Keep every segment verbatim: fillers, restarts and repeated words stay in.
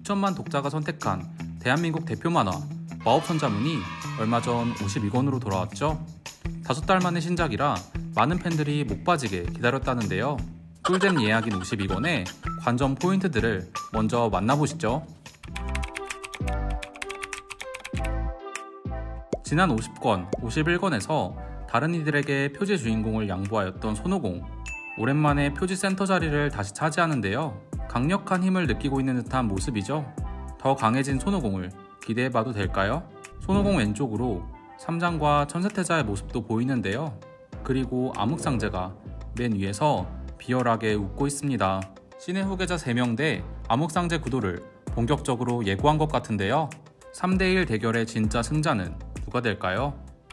육천만 독자가 선택한 대한민국 대표 만화 마법천자문이 얼마 전 오십이 권으로 돌아왔죠. 다섯 달 만의 신작이라 많은 팬들이 목 빠지게 기다렸다는데요. 꿀잼 예약인 오십이 권의 관전 포인트들을 먼저 만나보시죠. 지난 오십 권, 오십일 권에서 다른 이들에게 표지 주인공을 양보하였던 손오공, 오랜만에 표지 센터 자리를 다시 차지하는데요. 강력한 힘을 느끼고 있는 듯한 모습이죠. 더 강해진 손오공을 기대해봐도 될까요? 손오공 왼쪽으로 삼장과 천세태자의 모습도 보이는데요. 그리고 암흑상제가 맨 위에서 비열하게 웃고 있습니다. 신의 후계자 세 명 대 암흑상제 구도를 본격적으로 예고한 것 같은데요. 삼 대 일 대결의 진짜 승자는 누가 될까요?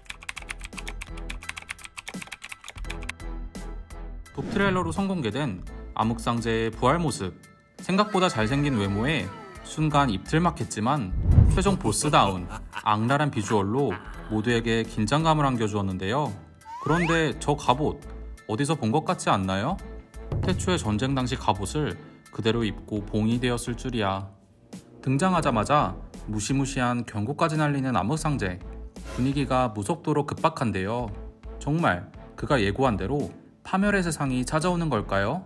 북 트레일러로 선공개된 암흑상제의 부활 모습. 생각보다 잘생긴 외모에 순간 입틀막했지만 최종 보스다운 악랄한 비주얼로 모두에게 긴장감을 안겨주었는데요. 그런데 저 갑옷 어디서 본 것 같지 않나요? 태초의 전쟁 당시 갑옷을 그대로 입고 봉이 되었을 줄이야. 등장하자마자 무시무시한 경고까지 날리는 암흑상제. 분위기가 무섭도록 급박한데요. 정말 그가 예고한 대로 파멸의 세상이 찾아오는 걸까요?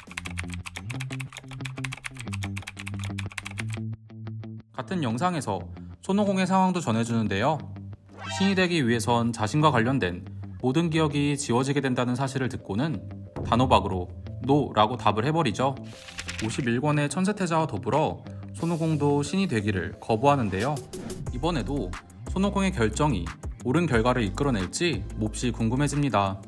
같은 영상에서 손오공의 상황도 전해주는데요. 신이 되기 위해선 자신과 관련된 모든 기억이 지워지게 된다는 사실을 듣고는 단호박으로 NO 라고 답을 해버리죠. 오십일 권의 천세태자와 더불어 손오공도 신이 되기를 거부하는데요. 이번에도 손오공의 결정이 옳은 결과를 이끌어낼지 몹시 궁금해집니다.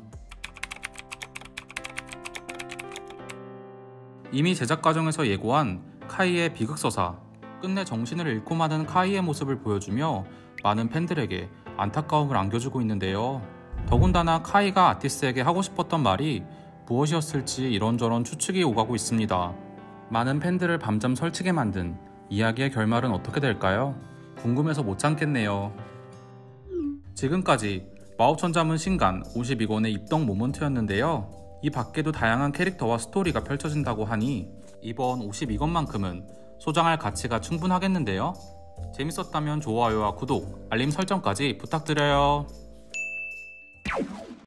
이미 제작 과정에서 예고한 카이의 비극서사, 끝내 정신을 잃고 마는 카이의 모습을 보여주며 많은 팬들에게 안타까움을 안겨주고 있는데요. 더군다나 카이가 아티스에게 하고 싶었던 말이 무엇이었을지 이런저런 추측이 오가고 있습니다. 많은 팬들을 밤잠 설치게 만든 이야기의 결말은 어떻게 될까요? 궁금해서 못 참겠네요. 지금까지 마법천자문 신간 오십이 권의 입덕 모먼트였는데요. 이 밖에도 다양한 캐릭터와 스토리가 펼쳐진다고 하니 이번 오십이 권만큼은 소장할 가치가 충분하겠는데요. 재밌었다면 좋아요와 구독, 알림 설정까지 부탁드려요.